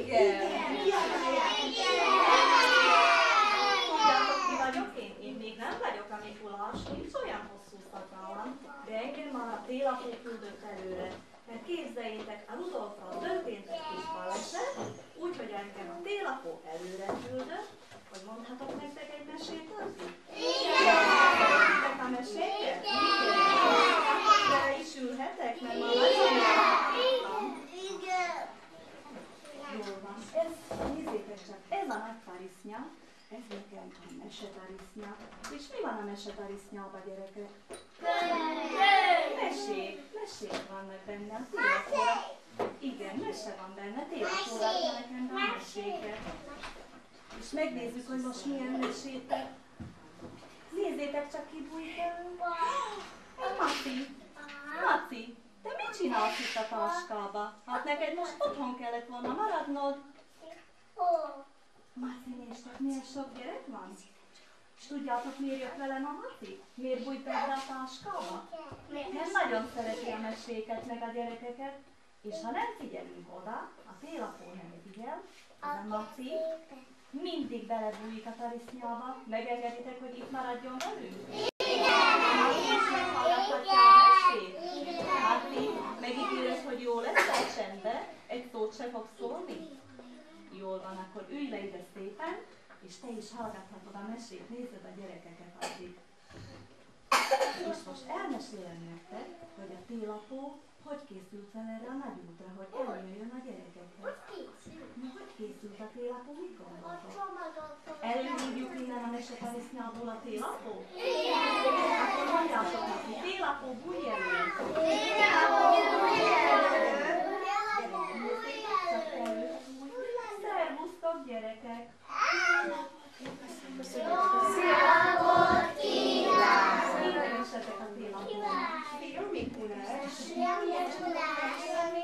Tudjátok, ki vagyok én? Én még nem vagyok a Mikulás, nincs olyan hosszú szakállam, de engem már a télapó küldött előre. Mert képzeljétek, a Rudolfral történt egy kis baleset, úgyhogy engem a télapó előre küldött, hogy mondhatok nektek egy mesét, Arzi? Igen! Szeretnétek a meséket? Igen! De is ülhetek, mert már nagyon jártam. Jól van. Nézzétek csak, ez a nagy tarisznya, ez nekem a mesetarisznya. És mi van a mesetarisznyában, gyerekek? Mesék vannak benne a télapóra. Igen, mese van benne, télapóra adja nekem be a meséket. És megnézzük, hogy most milyen mesétek. Nézzétek csak, ki bújt elő. Maci, te mit csinálsz itt a táskába? Hát neked most otthon kellett volna maradnod. Maci, néztek, milyen sok gyerek van? És tudjátok, miért jött velem a Maci? Miért bújt be a táskába? Mert nagyon szereti a meséket meg a gyerekeket, és ha nem figyelünk oda, a télapó nem figyel, de Maci mindig belebújik a tarisznyába. Megengeditek, hogy itt maradjon velünk? És meghallgathatja a mesét? Maci, megígéred, hogy jó lesz a csendbe? Egy szót se fog szólni? Jól van, akkor ülj le ide szépen, és te is hallgathatod a mesét, nézzed a gyerekeket addig. És most elmesélem nektek, hogy a télapó hogy készült fel erre a nagy útra, hogy eljöjjön a gyerekekhez. Na, hogy készült a télapó, mit gondoltok? Előhívjuk innen a mesetarisznyából a télapó? Igen! Akkor mondjátok neki, télapó, bújj elő! Télapó, bújj elő! Csak előfújj! Szervusztok, gyerekek! Szia, volt kívánsz! Mindenesetek a télapónak! Szia, Mikulás! Szia, Mikulás!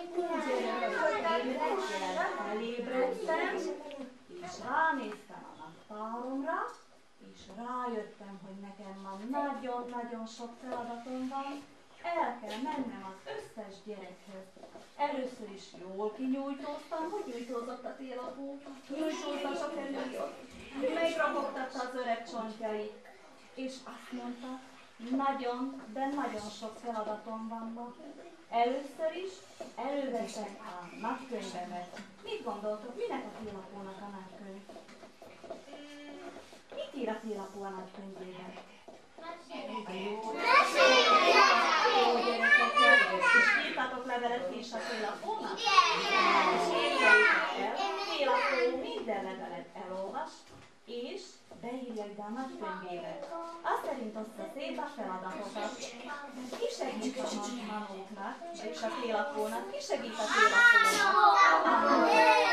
Elébredtem, és ránéztem a naptáromra, és rájöttem, hogy nekem már nagyon-nagyon sok feladatom van. El kell mennem az összes gyerekhez. Először is jól kinyújtóztam, hogy nyújtózott a télapó, nyújtózta sok előjött, megragogtatta az öreg csontjait, és azt mondta, nagyon, de nagyon sok feladatom van ma. Először is előveszem a nagykönyvemet. Mit gondoltok, minek a télapónak a nagykönyv? Mit ír a télapó a nagykönyvében? Jó gyerekek, és írtatok levelet is a télapónak? És írjátok el, a télapó minden levelet elolvas, és beírja ide a nagykönyvébe. Azt szerint oszta szét a feladatokat. Ki segít a manóknak, és a télapónak? Ki segít a télapónak?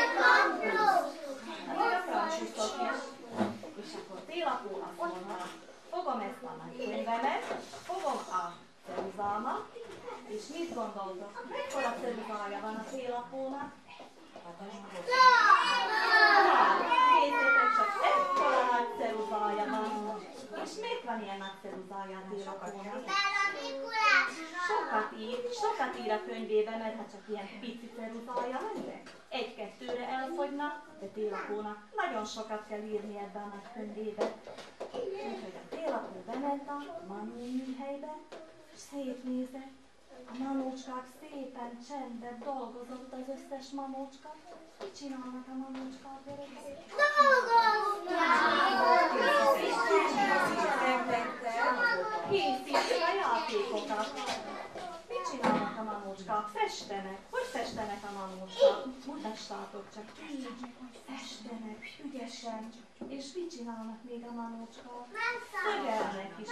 A franciszok is. És akkor télapó azt mondta, fogom ezt a nagykönyvemet, fogom a ceruzámat, és mit gondoltok? Mekkora ceruzája van a télapónak? Nézzétek csak, ekkora nagy ceruzája van. És miért van ilyen nagy ceruzája a télapónak? Sokat ír a könyvében, mert hát csak ilyen pici ceruzája lenne. Egy-kettőre elfogyna, de télapónak nagyon sokat kell írni ebben a nagy könyvébe. Úgyhogy a télapó bement a manó műhelybe, és szétnézett. A manócskák szépen csendben dolgozott az összes manócska. Mit csinálnak a manócskák, gyerekek? Készítik a játékokat. Mit csinálnak a manócskák? Festenek. Hogy festenek a manócskák? Mutassátok csak. Így, festenek, ügyesen. És mit csinálnak még a manócskák? Szögelnek is.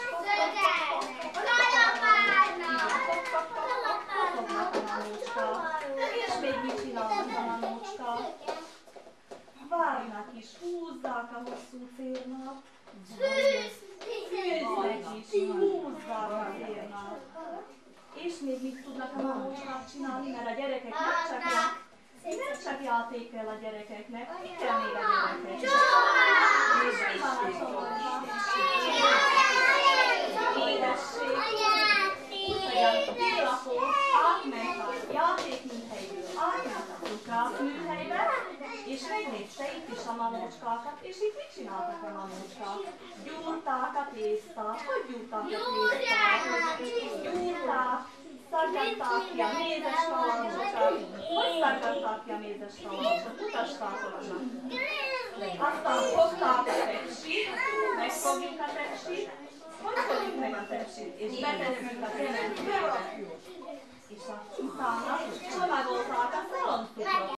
Fognak a manócskák. És még mit csinálnak a manócskák? Várnak is, húzzák a hosszú cérnát. Fűznek is, húzzák a cérnát. És még mit tudnak a manócskák csinálni, mert a gyerekek nem csak játék kell a gyerekeknek, mit kell még a gyerekeknek? És mi van a csoportban? Édesség. Úgyhogy a télapó átment a játékműhelyből, átment a cukrászműhelybe, és manócskákat, és itt mit csináltak a manócskák? Gyúrták a tésztát. Hogy gyúrták a tésztát? Gyúrták, szaggatták ki a mézes kalancsot. Hogy szaggatták ki a mézes kalancsot? Mutassátok csak. Aztán fogták a tepsit, megfogjuk a tepsit. Hogy fogjuk meg a tepsit? És betesszük a kemencbe. És utána csomagolták a szaloncukrot.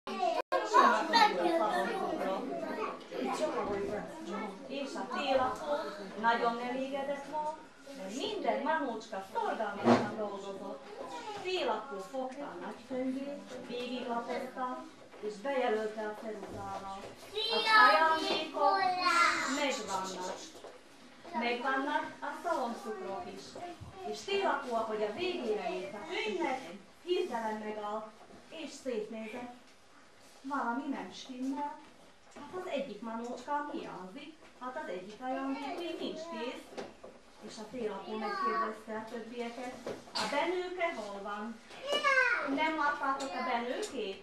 És a télapó nagyon elégedett volt, mert minden manócska szorgalmasan dolgozott. Télapó fogta a nagykönyvét, végiglapozta, és bejelölte a ceruzával. Az ajándékok megvannak. Megvannak a szaloncukrok is. És télapó, ahogy a végére ért a könyvnek, hirtelen megállt, és szétnézett. Valami nem stimmel. Hát az egyik manócskám hiányzik, hát az egyik ajándék még nincs kész. És a télapó megkérdezte a többieket, a benőke hol van? Nem láttátok a benőkét?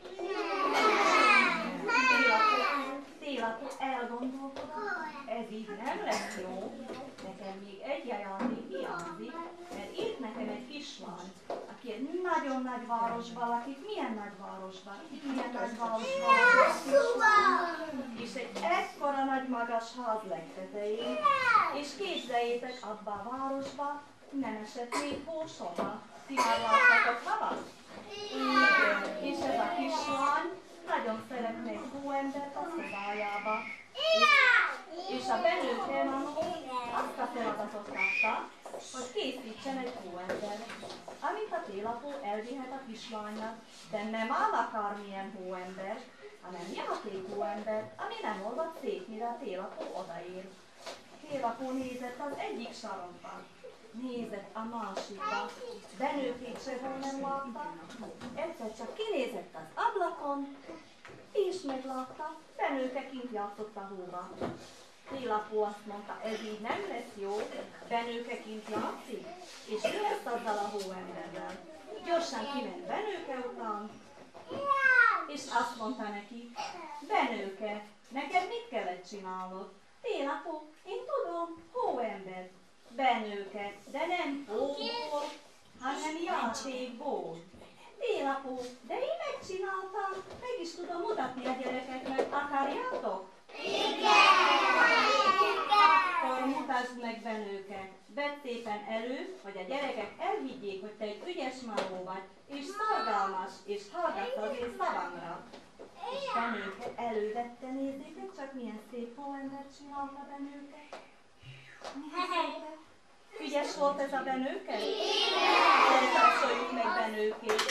Télapó elgondolkodott, ez így nem lesz jó, nekem még egy ajándék hiányzik, mert írt nekem egy kislány, aki egy nagyon nagy városban lakik. Milyen nagy városban? Milyen nagy városban lakik? És egy ekkora nagy magas ház legtetején, és képzeljétek, abba a városba nem esett még hó soha. Ti már láttátok havat? Igen. És ez a kislány nagyon szeretne egy hóembert a szobájába. És a benőke manó azt a feladatot kapta, hogy készítsen egy hóembert, amit a télapó elvihet a kislánynak, de nem áll akármilyen hóembert, hanem játék hóembert, ami nem olvad szét, mire a télapó odaér. Télapó nézett az egyik sarokban, nézett a másikba, benőkét sehol nem látta, egyszer csak kinézett az ablakon, és meglátta, benőke kint játszott a hóba. Télapó azt mondta, ez így nem lesz jó, benőke kint játszik, és mi lesz azzal a hóemberrel? Gyorsan kiment benőke után, és azt mondta neki, benőke, neked mit kellett csinálnod? Télapó, én tudom, hóember. Benőke, de nem hóból, hanem játékból. Télapó, de én megcsináltam, meg is tudom mutatni a gyerekeknek, akarjátok? Akkor mutasd meg, benőke. Vedd szépen elő, hogy a gyerekek elhiggyék, hogy te egy ügyes manó vagy, és szorgalmas, és hallgatsz az én szavamra. És benőke elővette, nézzétek csak milyen szép hóembert csinált a benőke. Ügyes volt ez a benőke? Igen! Tapsoljuk meg benőkét.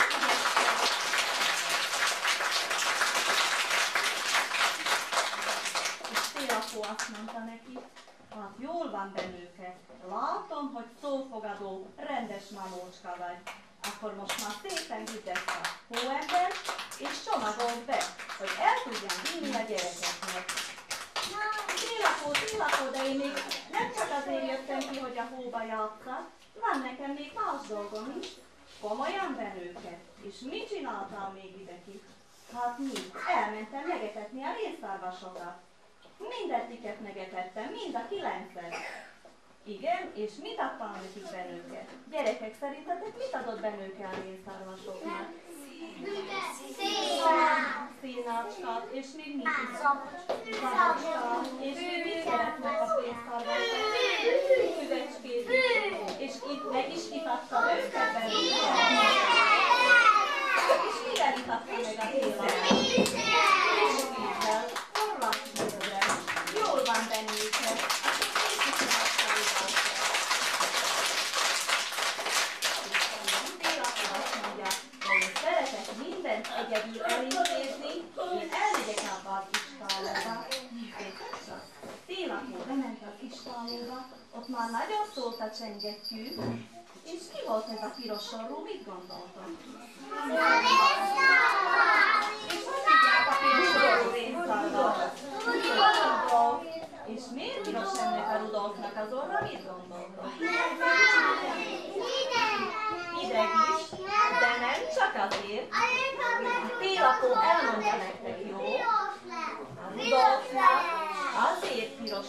És télapó azt mondta neki, hát jól van, benőke, látom, hogy szófogadó, rendes manócska vagy. Akkor most már szépen vidd ezt a hóembert, és csomagold be, hogy el tudjam vinni a gyerekeknek. Télapó, de én még nem csak azért jöttem ki, hogy a hóba játszak, van nekem még más dolgom is. Komolyan, benőke? És mit csináltál még ide ki? Hát mi? Elmentem megetetni a rénszarvasokat. Mindegyiket megetettem, mind a 9-et. Igen, és mit adtál nekik, benőke? Gyerekek, szerintetek mit adott benőke a rénszarvasoknak? Színácskát, és még mit is? Zabocskát, és még mit szeretnek a pénztárvasok? Füvecskét, és itt meg is itatta őket, benőke? És mivel itatta meg a télapó? És vízzel, korlátművel. Jól van, benőke. Egyedül elintézni, én elmegyek abba az istálóba. Télapó bement az istálóba, ott már nagyon szólt a csengettyű, és ki volt ez a piros sorrú, mit gondoltok? És hogy hívják a piros sorrú rénszarvat? Rudolf. És miért piros ennek a Rudolfnak az orra, mit gondoltok? Ideg is, de nem csak azért. A télapó elmondja nektek, jó? A Rudolfnak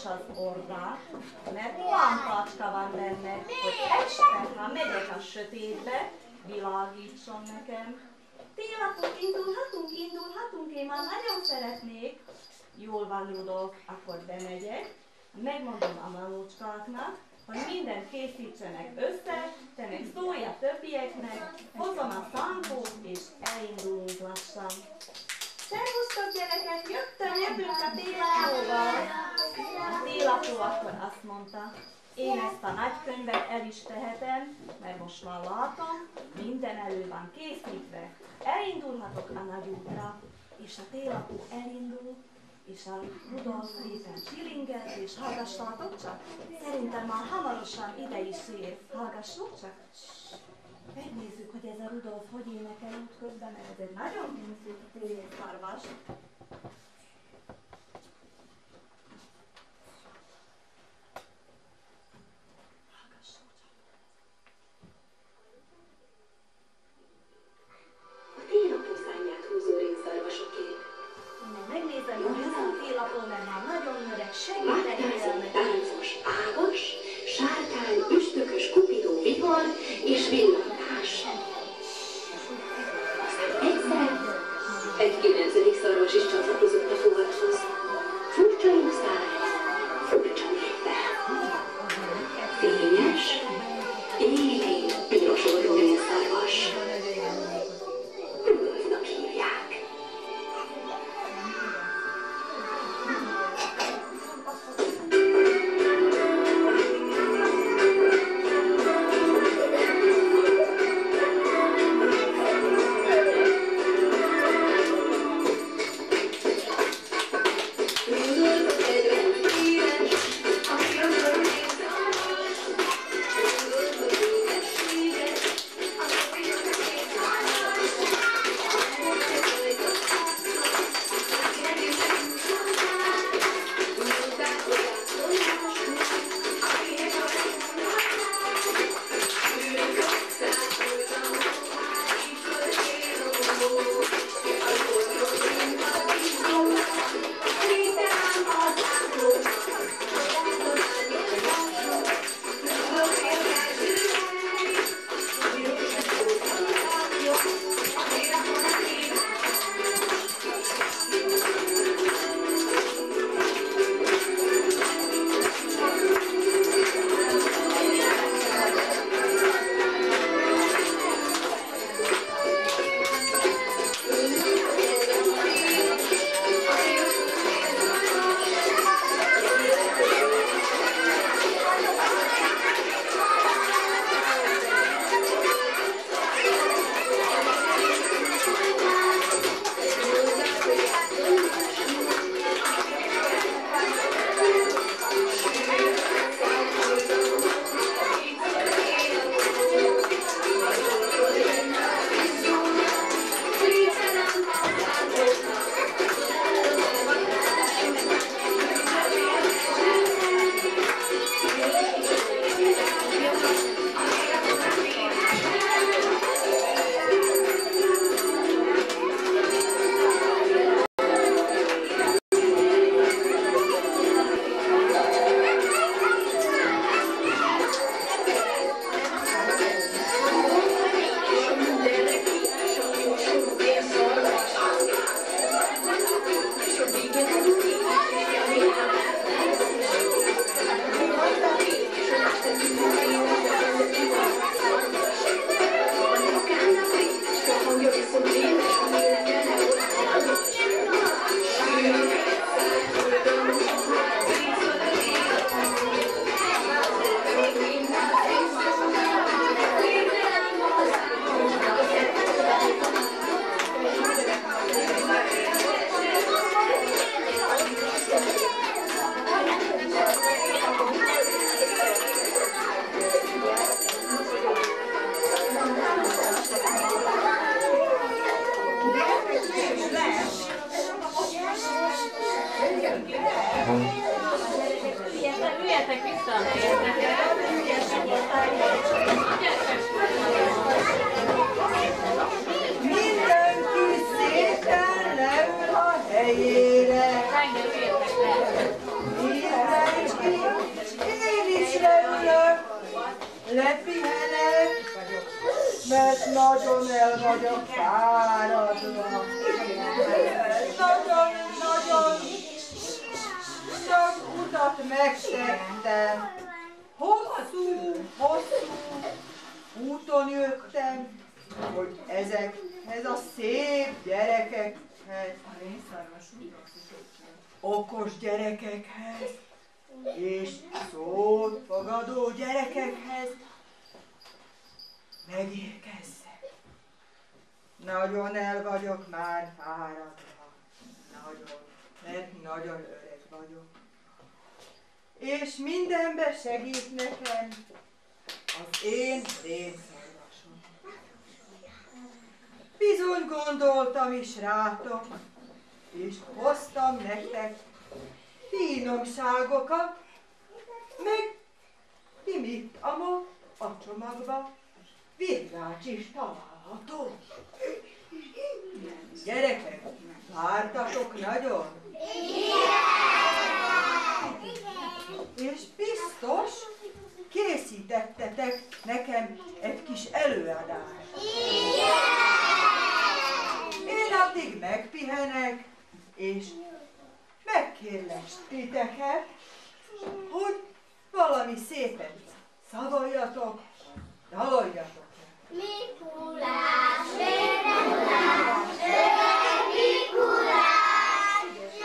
is az orrát, mert lámpácska van benne, hogy este, ha megyek a sötétbe, világítson nekem. Télapok, indulhatunk, én már nagyon szeretnék. Jól van, Rudolf, akkor bemegyek. Megmondom a mamócskáknak, hogy mindent készítsenek össze, te meg szólj a többieknek, hozom a szánkót és elindulunk lassan. Szervusztok gyerekek, jövünk a télapóval. A télapó akkor azt mondta, én ezt a nagy könyvet el is tehetem, mert most már látom, minden elő van készítve. Elindulhatok a nagy útra, és a télapó elindul, és a Rudolf szépen csilingel, és hallgassátok csak, szerintem már hamarosan ide is ér. Hallgassuk csak. Megnézzük, hogy ez a Rudolf hogy énekel út közben, mert ez egy nagyon pincű szarvas. A télapó szárnyát húzó rénszarvasoké. Megnézem, hogy ez a télapó nem már nagyon öreg, Láttátok segíteni táncos ágas, sárkány, üstökös, kupidó vihar és villantás. Aztán egyszer egy 9. szarvas is csatlakozott a fogadhoz. Furcsa jószág, furcsa névvel. Fényes, élénk, piros orrú rénszarvas. Rudolfnak hívják. megpihenek, mert nagyon el vagyok fáradva. Nagyon sok utat megtettem. Hosszú úton jöttem, hogy ezekhez a szép gyerekekhez, okos gyerekekhez, és szót fogadó gyerekekhez megérkezzek. Nagyon el vagyok már fáradva, mert nagyon öreg vagyok. És mindenbe segít nekem az én rémszarvasom. Bizony gondoltam is rátok, és hoztam nektek finomságokat, meg mit a csomagba virrács is található. Gyerekek, vártatok nagyon? És biztos készítettetek nekem egy kis előadást. Én addig megpihenek, és megkérlek titeket, hogy valami szépet szavaljatok, daloljatok. Mikulás, Mikulás, öreg Mikulás,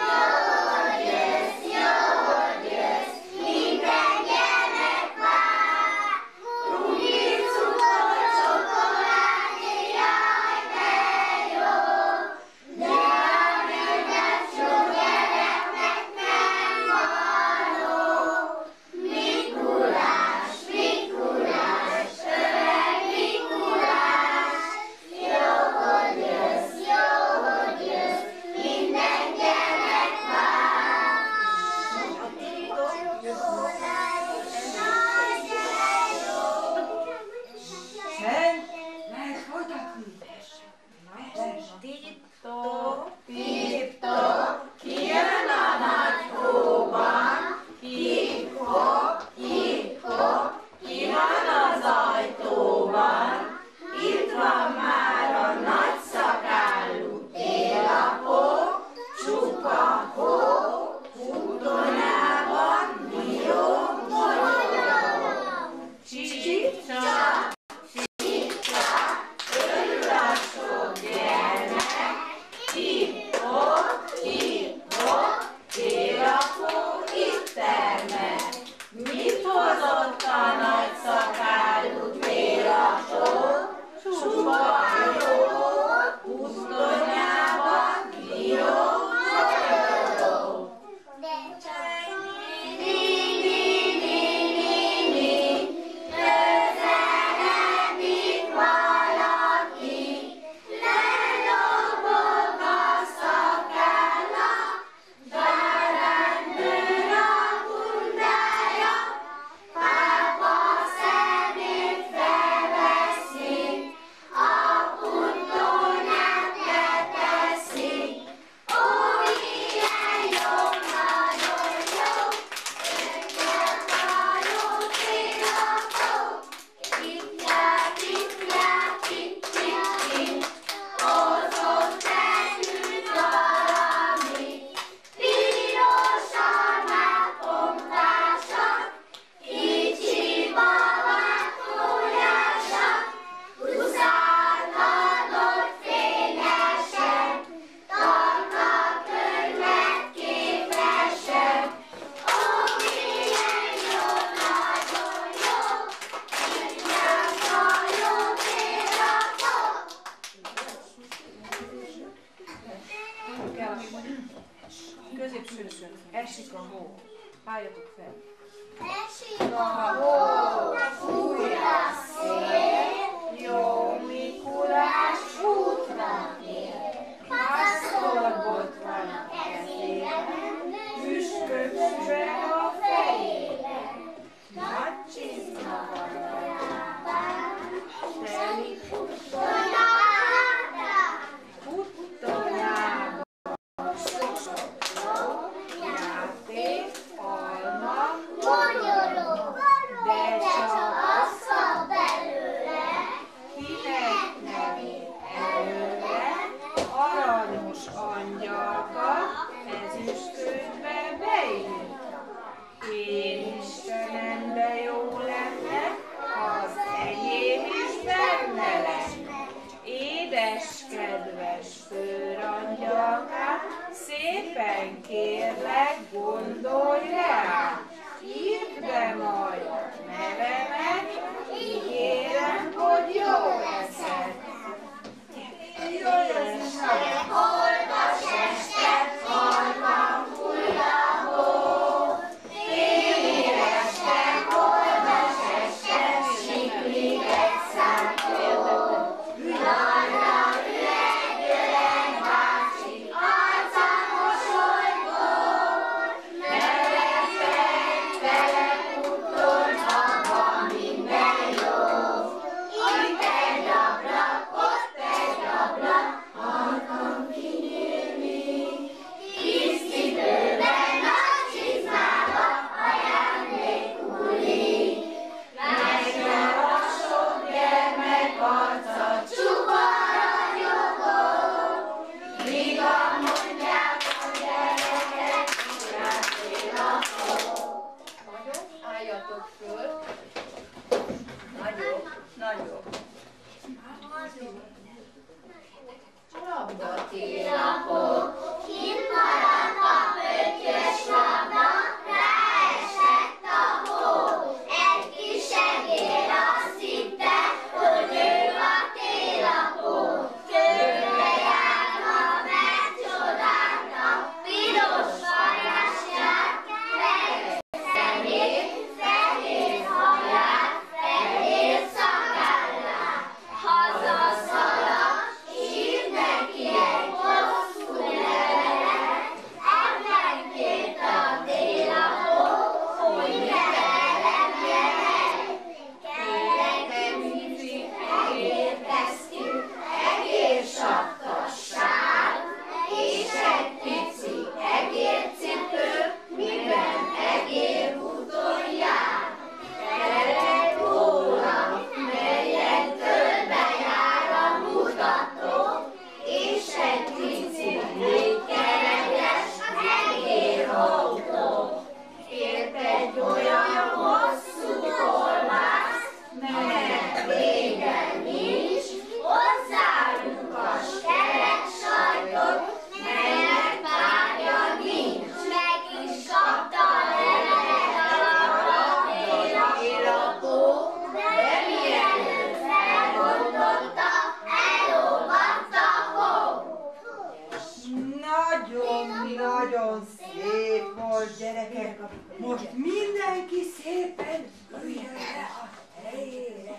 jól jössz, minden gyermek vár. Krumpli, cukor, csokoládé, jaj, de jó, de a rendes sok gyereknek nem való. Mikulás, Mikulás, öreg Mikulás, jól jössz, minden gyermek vár. Csend, lehet folytatni? Tip-top, kijön a nagy hóban, hip-hop, hip-hop, ki van az ajtóban. Itt van már a nagy szakállú télapó, csupa hó, útonában dió, molyó. Csip-csap, örül a sok gyermek, hip-hop, hip-hop, télapó itt termel. Mit hozott a nagy szakállú télapó? Csupa jó, úsztonyában dió, molyó. Közeledik valaki, lelobog a szakálla, garantőr a bundája, pápa szemét felveszi, a puttonyát leteszi. Ó, milyen jó, nagyon jó, öngyek hajó télapó, itt-jár, itt-jár, hozott nekünk valami, pirosan átpompásak, kicsi babák tójásak, húszát adott fényesen, tarka könyvet képesen. Ó, milyen jó, nagyon jó, öngyek hajó télapó. Középsősön esik a hó. Álljatok fel. Esik a hó, fúj a szél, jó Mikulás útra tér. Pásztorbot van a kezében, püspök süveg a fejében, nagy csizma van a lábán, teli puttonyában, sok-sok ló, játék, alma, De arca csupa ragyogó, míg mondják a gyerekek, játéknapok. Álljatok föl. Nagyobb. Labdatélapok, kint maradt a pöttyös labda, ráesett a hó. Egy kis egér azt hitte, hogy ő a télapó. Körbejárva megcsodálta, piros farkasját, fehér szemét, fehér haját, fehér szakállát. Hazaszaladt, írt neki egy hosszú levelet, ebben kérte a télapó, hogy velem jöjj. Nekem pici egér kesztyű, egér sapkasság, és egy pici egércipő, miben egér úton jár. Kerek óra, melyen körbe jár a mutató, és egy pici négykerekes egérautó. Ért egy olyan hosszú kolbász, melynek vége nincs, hozzájuk a kerek sajtot, melynek párja nincs. Meg is kapta a levelet a télapó, de mielőtt felmondotta, elolvadt a hó. Nagyon szép volt, gyerekek. Most mindenki szépen üljön le a helyére.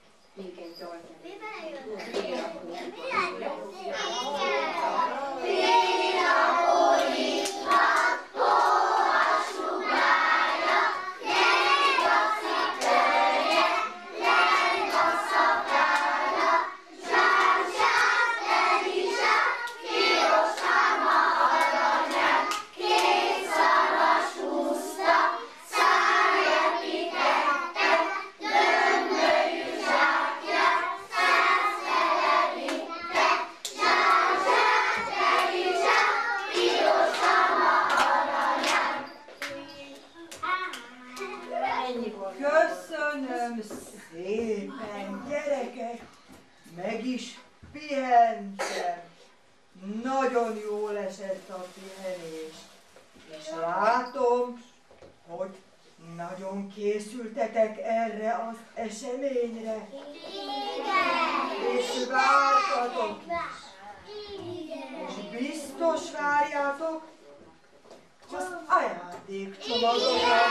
Köszönöm szépen, gyerekek! Meg is pihentem. Nagyon jól esett a pihenés. És látom, hogy nagyon készültetek erre az eseményre. Igen! És vártatok. Igen! És biztos várjátok az ajándékcsomagokat.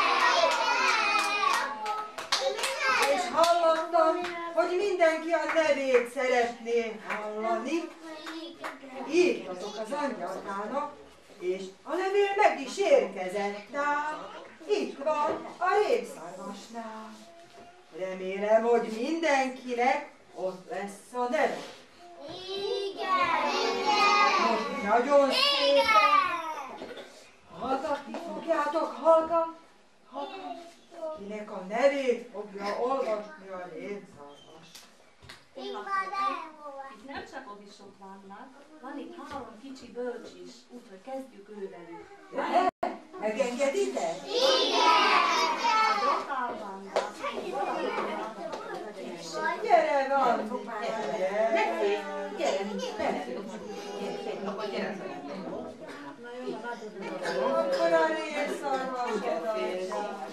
És hallottam, hogy mindenki a nevét szeretné hallani. Írjatok az angyalkának, és a levél meg is érkezett ám. Itt van a rémszarvasnál. Remélem, hogy mindenkinek ott lesz a neve. Igen! Most nagyon szépen hallgatni fogjátok, hallgat. Kinek a nevét fogja olvasni a rémszarvas. Itt nem csak odisok vannak, van itt 3 kicsi bölcs is, úgyhogy kezdjük ővelük. Megengeditek? Gyere, van! Akkor a rémszarvasodat.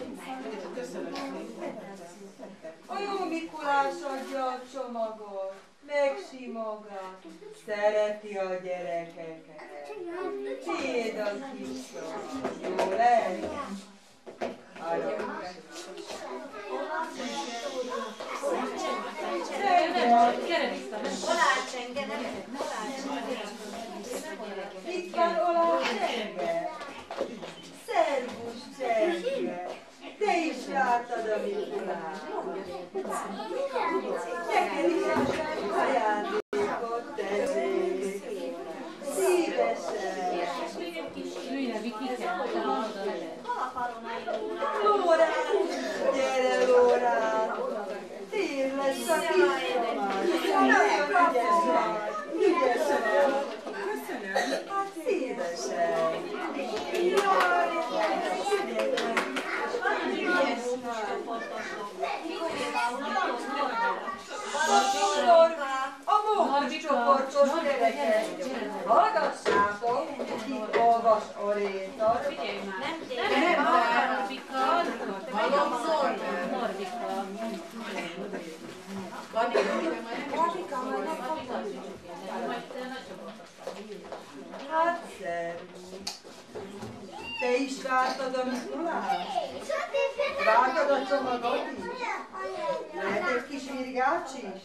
A jó Mikulás adja a csomagot, megsimogat, szereti a gyerekeket. Tiéd a kis csomag, jó lehet? Itt van Olács Csenge. Szervusz, Csenge. Te is láttad a Mikulást. Neked is ajándékot tennék. Szívesen. Ülj, Vikike, te hallod a levet. Lórán, gyere Lórán. Tényleg lesz a kiszomat. Nagyon ügyes vagy. Ügyes vagy. Köszönöm. Hát szívesen. Jaj, a mókus csoportos gyerekek, hallgassátok, itt olvas a rétar. Nem, Norbika. Hát szervusz. Te is vártad a Mikulást? Vártad a csomagot is? Lehet egy kis virgács is?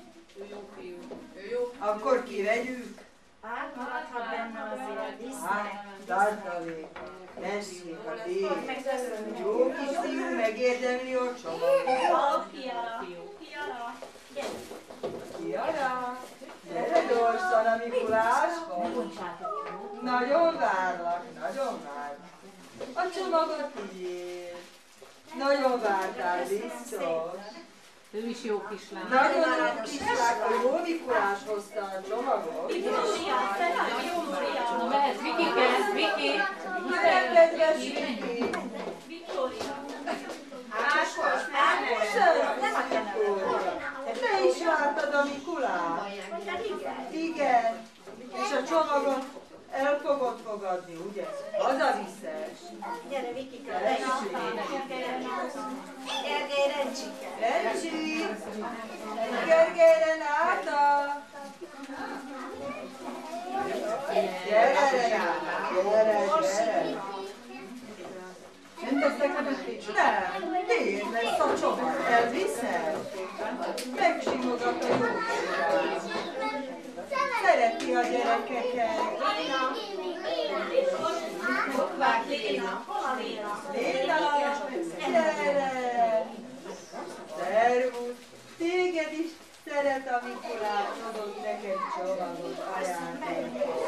Akkor kivegyük? Átmaradhat benne azért. Hát, tartalék. Tessék a tér. Jó kis fiú megérdemli a csomagot. Kiara. Kiara, gyere gyorsan a Mikuláshoz. Nagyon várlak, nagyon várlak. A csomagot tiéd. Nagyon vártál, biztos. Ő is jó kislány. Nagyon jó kislák, a jó Mikulás hozta a csomagot. Na mehet, Viki kezd, Viki. Milyen kedves Viki. Te is vártad a Mikulást? Igen. És a csomagot el fogod fogadni, ugye? Hazaviszed. Gyere, Vikika, Gergely Rencsike. Rencsi! Gergely Renáta! Gyere, Renáta! Gyere! Nem tesznek előtt? Nem, miért lesz a csomag? Elviszed? Megsimogat a jó Mikulás. Szereti a gyerekeket. Léna, hol a Léna? Léna, gyere! Szervusz! Téged is szeret a Mikulás, adott neked csomagot, ajándékot.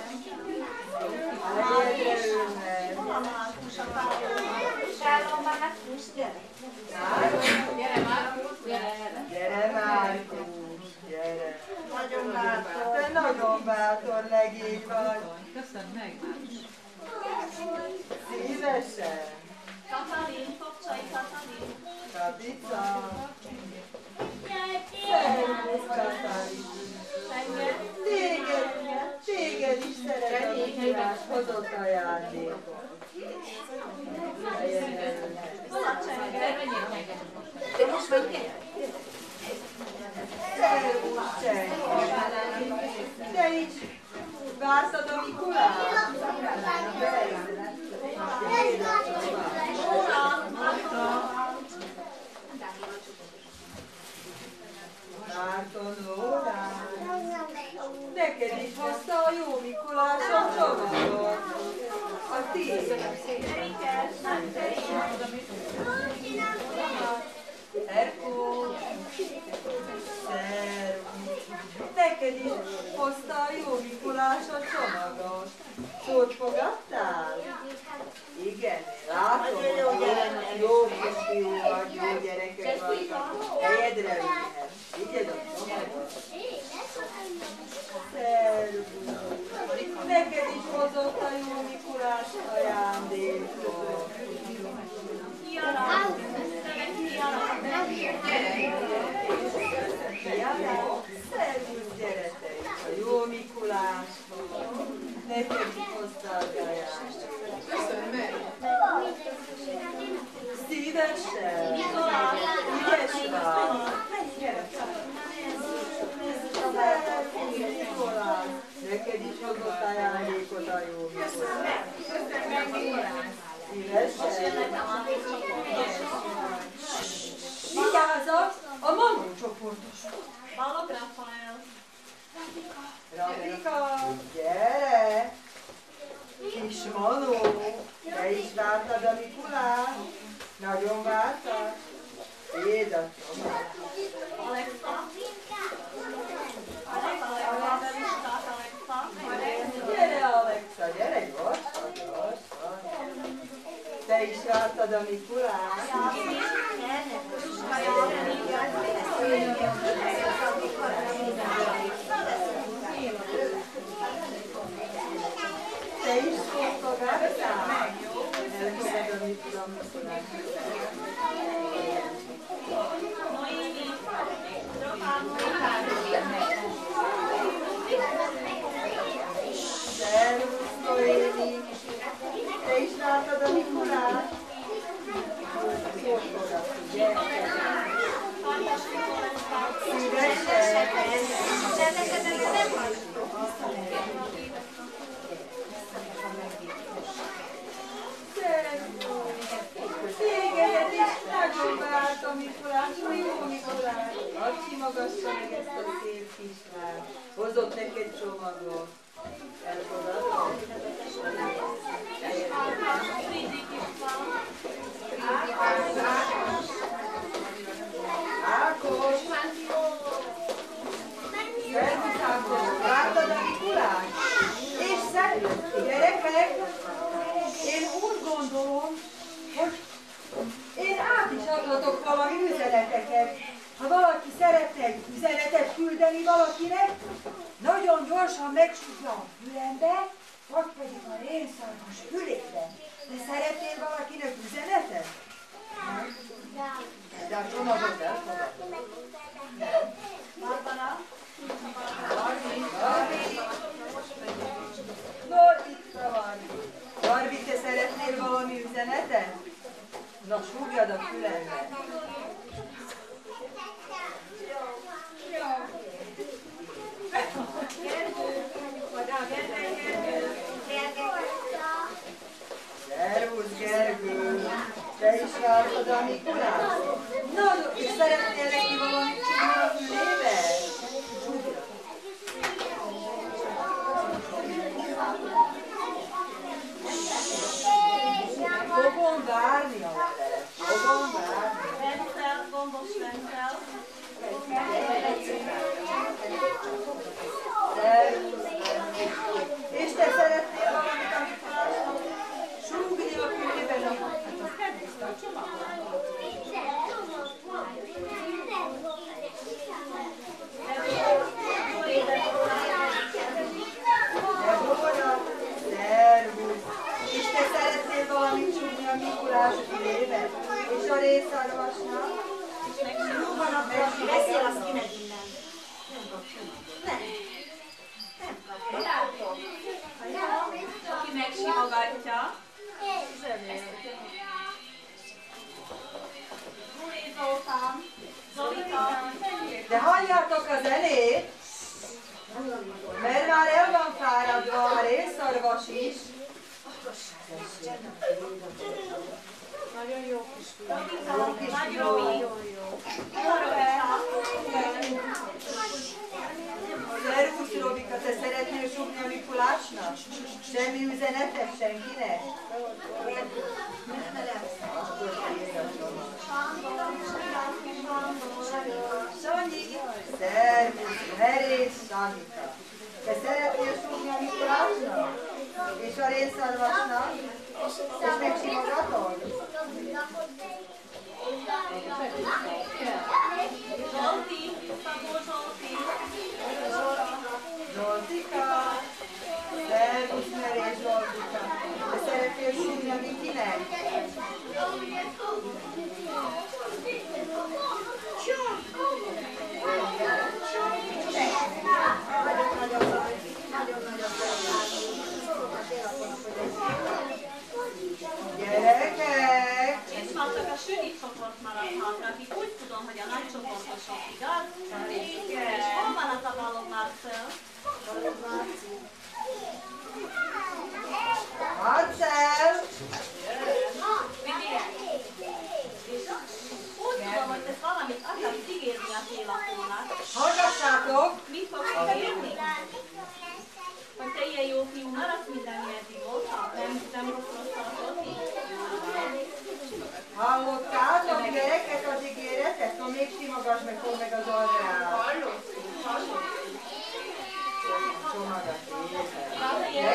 Helyedre ülnek. Hol a Márkus a pályán? Sáron Márkus, gyere. Gyere, Márkus, gyere. Gyere, Márkus, gyere. Nagyon bátor. Te nagyon bátor legény vagy. Köszönöm meg, Márkus. Szívesen. Katalin, Kopcsai Katalin. Katica. Szervusz, Katalin. Téged is szeret a Mikulás, hozott ajándékot. Szervusz, Csengő. Te is vártad a Mikulást? Márton Lórán, neked is hozta a jó Mikulás a csomagot. A tiéd. Erkó, szervusz. Neked is hozta a jó Mikulás a csomagot. Szót fogadtál? Igen, látom, jó kis fiú vagy, jó gyerekek vannak. Helyedre ülhet. Vigyed a csomagot. Szervusz. Neked is hozott a jó Mikulás ajándékot. Kiara. Szervusz, gyere te is, a jó Mikuláshoz. Neked is hozta az ajándékot. Szívesen. Ügyes vagy. Mikulás. Neked is hozott ajándékot a jó Mikulás. Szívesen. Vigyázzasz, a Manó csoportos. Balog Rafael. Rafika, gyere! Kis Manó, te is vártad a Mikulást? Nagyon vártad? Édesem. Alexa. Gyere, Alexa, gyere gyorsan, gyorsan. Te is vártad a Mikulást? Jászmin. Gyere. Te is fotograftál? Elfogadom, mit tudom, Szervusz, Noémi! Te is láttad a Mikulát? Szívesen! Tégedet is nagyon vártam, Mikulás, jó Mikulás! Hadd simogassa meg ezt a szép kislányt. Hozott neked csomagot. Elfogadod? Ákos! Szervusz, Ákos! Láttad a Mikulát? És szerint, gyerekek, én úgy gondolom, hogy én át is adhatok valami üzeneteket. Ha valaki szeretne egy üzenetet küldeni valakinek, nagyon gyorsan megsúgja a fülembe, vagy pedig a rénszarvas fülébe. De szeretnél valakinek üzenetet? De a csomagot elfogadod. Barbara? No, itt van. Barbi, te szeretnél valami üzenetet? Na, súgjad a fülembe. Szervusz, Gergő! Te is vártad a Mikulát? Na, és szeretnél neki valamit csinálni a fülébe? Fogom várni a levelet. Fogom várni. Rendszer, gombos rendszer. És te szeretnél valamit a Mikulásnak? Súgni a fülében a Debora, szervusz! És te szeretnél valamit súgni a Mikulás fülébe? És a részarvasnak? Beszél, az kimegy innen. Aki megsimogatja. Zolika. De halljátok a zenét? Mert már el van fáradva a részarvas is. Nagyon jó kis fiú. Jó kis fiú. Szervusz, Robika, te szeretnél súgni a Mikulásnak? Semmi üzenetet senkinek? Sanyi! Szervusz, Merész Sanika! Te szeretnél súgni a Mikulásnak? És a rénszarvasnak? És megsimogatod? Zsolti, Szabó Zsolti. Zsoltika! Szervusz, Merész Zsoltika! Te szeretnél súgni a Mikinek? Gyerekek! És már csak a süni csoport maradt hátra, akik úgy tudom, hogy a nagy csoportosok, igaz? És hol van az a Balogh Marcel? Marcel! Úgy tudom, hogy te valamit akarsz ígérni a télapónak. Hallgassátok! Mit fogsz ígérni? Hogy te ilyen jó fiú maradsz, minden eddig voltál? Nem rossz tartani? Hallottátok, gyerekek, az ígéretet? Ha még simogass meg, fogd meg az orrát. Hallottuk. csomagot éppen.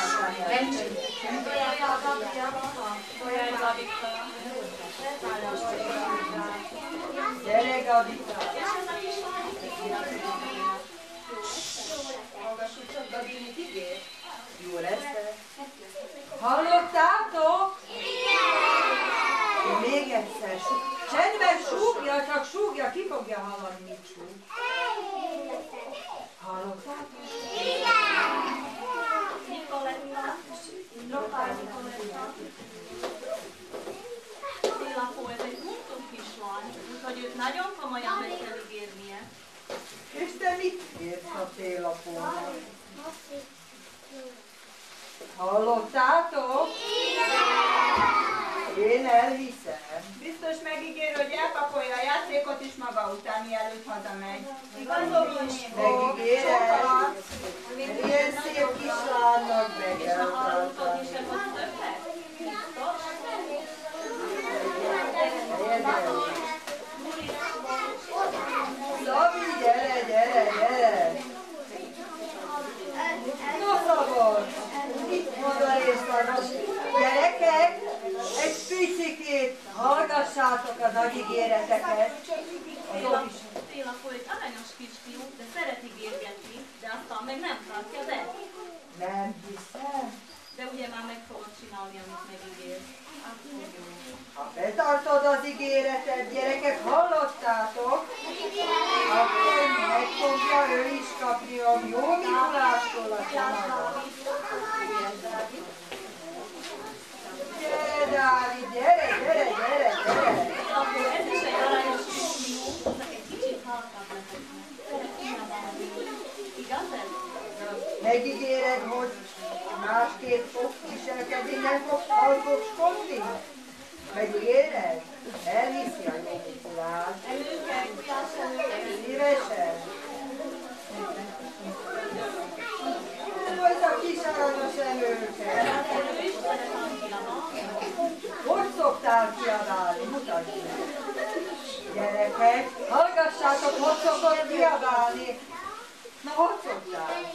Gyere, Gabika! Hallgassuk csak, Gabi, mit ígér? Jó lesz? Hallottátok? Igen! Még egyszer. Csendben súgja, csak súgja, ki fogja hallani, mit súg. Hallottátok? Igen! Nikoletta, Dropár Nikoletta. Télapó, ez egy munkó kislány, úgyhogy őt nagyon komolyan meg kell ígérnie. És te mit érsz a télapónak? Hallottátok? Igen! Én elhiszem. Biztos megígér, hogy elpakolja a játékot is maga után, mielőtt hazamegy. Igazoljon is fog. Megígéred? Ilyen szép kislánynak meg És kell a hallottat tartani. is ebben többet? Biztos? Szabi, gyere, gyere, gyere! No szabad! Itt van a részletes. Gyerekek, egy picikét hallgassátok a nagy ígéreteket. Télapó egy aranyos kisfiú, de szeret ígérgetni, de aztán meg nem tartja be. Nem hiszem. De ugye már meg fogod csinálni, amit megígér. Ha betartod az ígéretet, gyerekek, hallottátok? Akkor meg fogja ő is kapni a jó Mikulástól a csomagot. Gyere, Dávid, gyere, gyere, gyere, gyere! Akkor ez is egy aranyos kisfiú, csak egy kicsit halkabb lehetne. Igaz ez? Megígéred, hogy másképp fogsz viselkedni, nem fogsz halkoskodni? Megígéred? Elhiszi a jó Mikulás. Előke, Gulyás előke. Szívesen? Ez a kis aranyos előke. Elő is szeret Angiana. Hogy szoktál kiabálni? Mutasd meg! Gyerekek, hallgassátok, hogy szokott kiabálni! Na, hogy szoktál?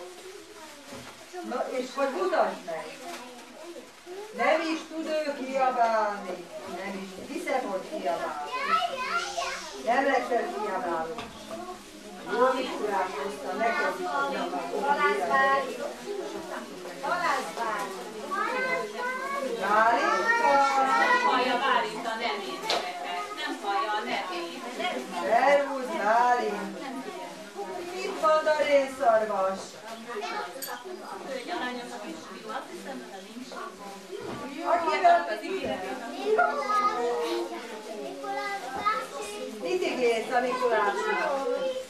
Na, és hogy mutasd meg! Nem is tud ő kiabálni! Nem is hiszem, hogy kiabál! Nem lesz ő kiabáló! Jó Mikulás hozta neked is a nyamat! Bálinka! Nem hallja Bálinta nevét, gyerekek. Nem hallja a nevét. Szervusz, Bálint! Mit mond a rénszarvas? Ő egy aranyos kisfiú, azt hiszem, hogy nincs. Akivel pedig mit ígérsz a Mikulásnak?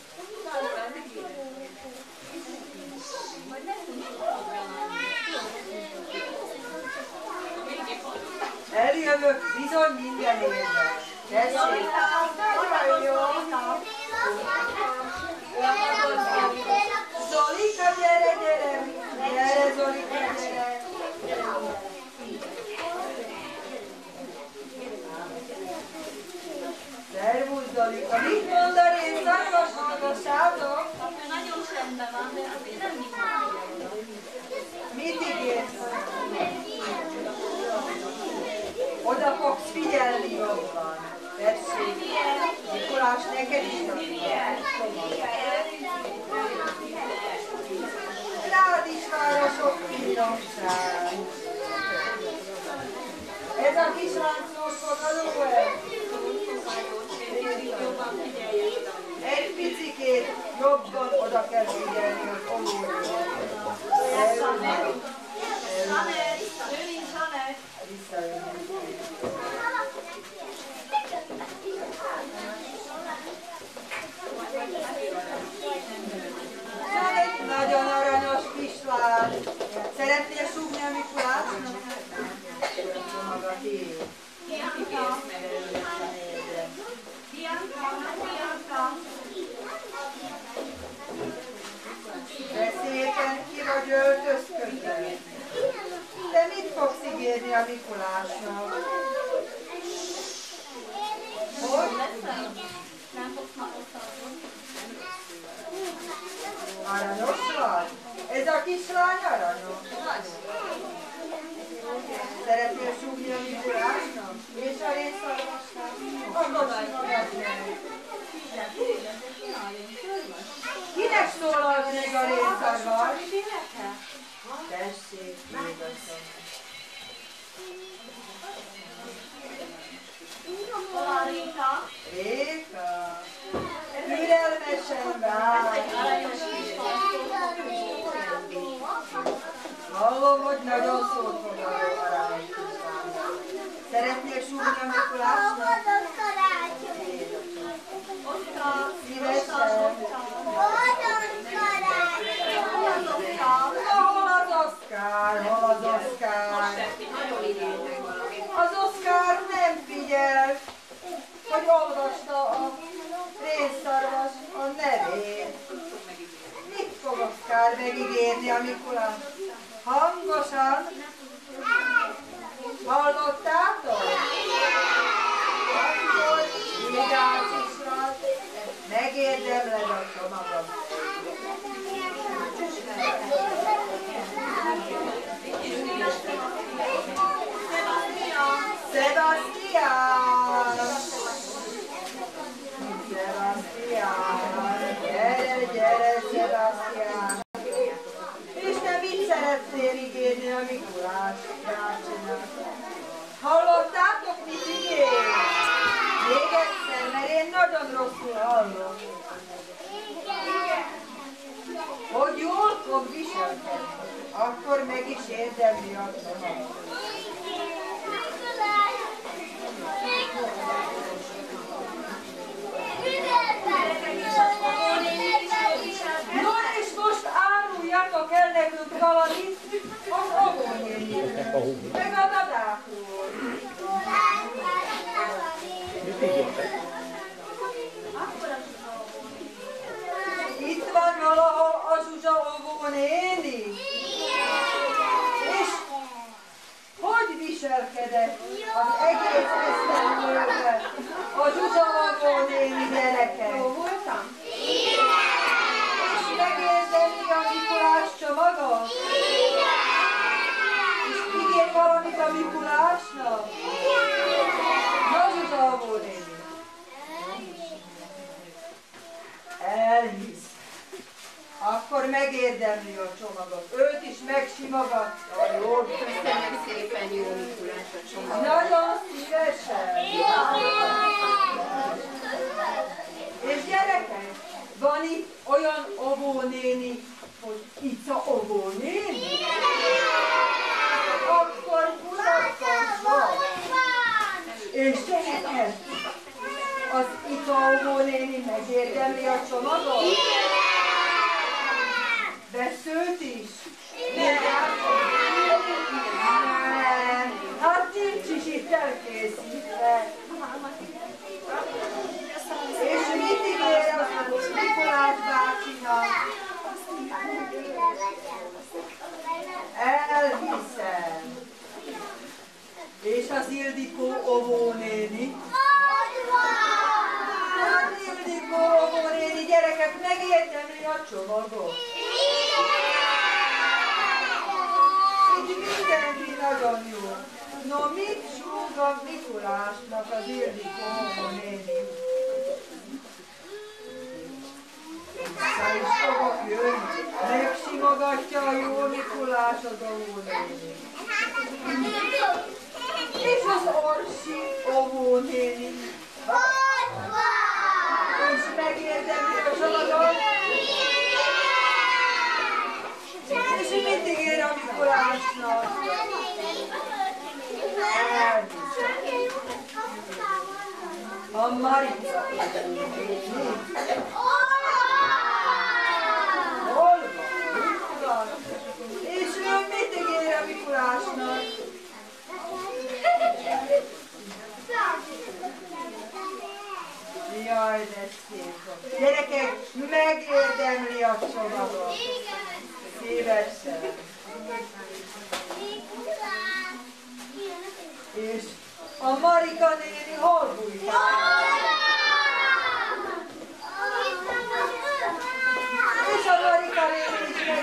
Eljövök bizony minden évben. Tessék! Olyan jó! Zolika, gyere, gyere! Gyere, Zolika, gyere! Szervusz, Zolika! Mit mond a rénszarvas, hallgassátok? Ő nagyon csendben van, de azért nem Mikulás. Mit ígérsz? Oda fogsz figyelni jobban. Tessék, Mikulás neked is rád is vár a sok finomság. Ez a kis láncos fogadó el? Egy picikét jobban oda kell figyelni az omóra. Hannes, ő nincs Hannes. Van egy nagyon aranyos kislány. Szeretnél súgni a Mikulásnak? Maga tiéd. Bianca, Bianca. De szépen ki vagy öltözködve. De mit fogsz ígérni a Mikulásnak? Hogy? Nem fogsz már osztalkodni? Aranyos vagy? Ez a kislány aranyos. Szeretnél súgni a Mikulásnak? És a részszarvasnak? Akkor magad meg. Kinek szólal meg a részszarvas? Tessék, édesem. Réka. Réka. Türelmesen vár. Hallom, hogy nagyon szót fog a aranyos kislánynak. Szeretnél súgni a Mikulásnak? Szívesen. Hol az Oszkár? Hol az Oszkár? Az Oszkár nem figyel, hogy olvasta a részszarvas a nevét. Mit fog Oszkár megígérni a Mikulás? Hangosan? Hallottátok? Akkor vigyázz is rá, megérdemled a csomagot. Sebastián! Sebastián! Gyere, Sebastián! És te mit szeretnél ígérni a Mikulás bácsinak? Hallottátok, mit ígér? Még egyszer, mert én nagyon rosszul hallom. Hogy jól fog viselkedni, akkor meg is érdemli a csomagot. No, és most áruljatok el nekünk valamit az Óvónéniről, meg a dadákról. Itt van valahol a Zsuzsa óvónéni? És hogy viselkedett az egész esztendőben a Zsuzsa óvónéni gyereke? Jó voltam? És megérdemli a Mikulás csomagot? És ígér valamit a Mikulásnak? Na, Zsuzsa óvónéni. Elhisz. Akkor megérdemli a csomagot. Őt is megsimogatta. Jól, Köszönöm szépen, jó Mikulás a csomagot. nagyon szívesen. És gyerekek, van itt olyan óvónéni, hogy Ica óvónéni? Akkor mutatkozva. És gyerekek, az Ica óvónéni megérdemli a csomagot? Veszőt is? Nem. Hát nincs is itt elkészítve. És mit ígér az Mikulás bácsinak? Elhiszem. És az Ildikó óvónéni? Hát Ildikó óvónéni, gyerekek, megérdemli a csomagot. Így mindenki nagyon jó. No, mit súg a Mikulásnak az Ildikó óvónéni? Vissza is fogok jönni. Megsimogatja a jó Mikulás az óvónéni. És az Orsi óvónéni. És megérdemli a csomagot. És mit ígér a Mikulásnak? A Marica. Hol van? És ő mit ígér a Mikulásnak? Jaj, de szép van. Gyerekek, megérdemli a csomagot. Szívesen. És a Marika néni hol bújt? És a Marika néni is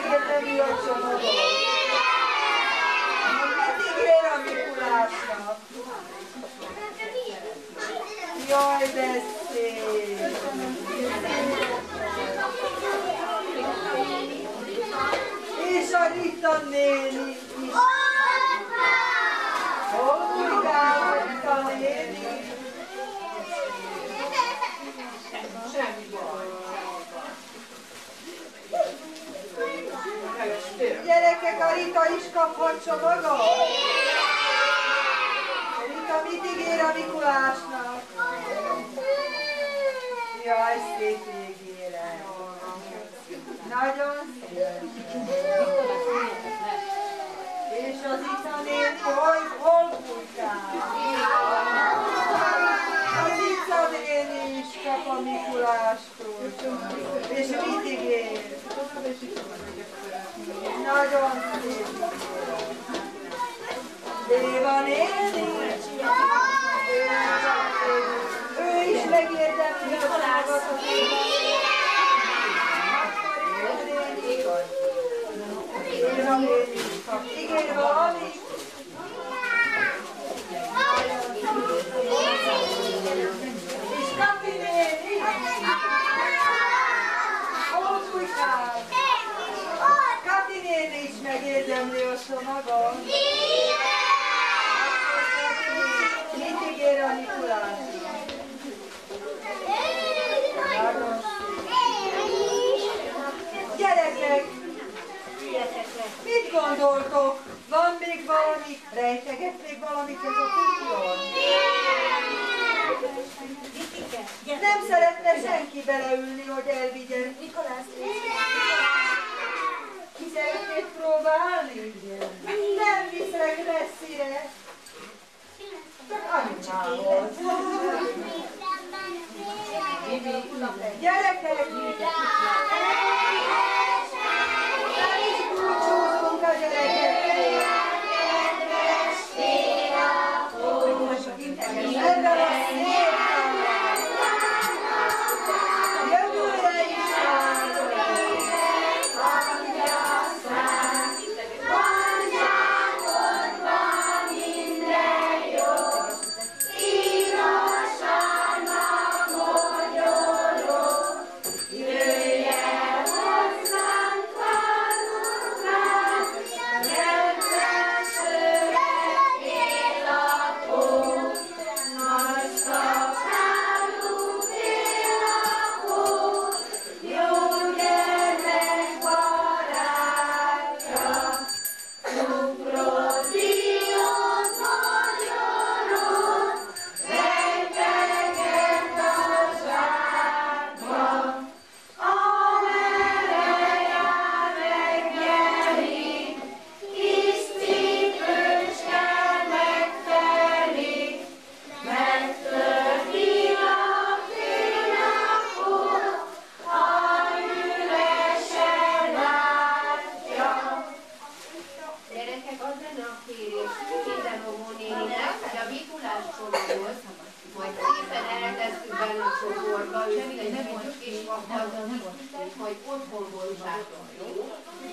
néni is. Hol bujkál Rita néni? Gyerekek, a Rita is kaphat csomagot? Rita mit ígér a Mikulásnak? Jaj, szép ígéret. Nagyon szép. És az Ita néni hol bujkál? Az Ita néni is kap a Mikulástól. És mit ígér? Nagyon szép. Déva néni, ő is megérdemli a tágatot. Déva néni kap. Ígér valami? És Kapi néni? Hol bujkál? Kati néni is megérdemli a csomagot. Mit ígér a Mikulás? Gyerekek! Mit gondoltok? Van még valami? Rejteget még valamit ez a kuklon? Nem szeretne senki beleülni, hogy elvigyen. Ki szeretnéd próbálni? Nem viszlek messzire. Csak anyumához. Gyerekek! Nem is búcsúzunk a gyerekekkel. Ezzel a szép távol. Jövőre is várok. Majd otthon voltátok, jó?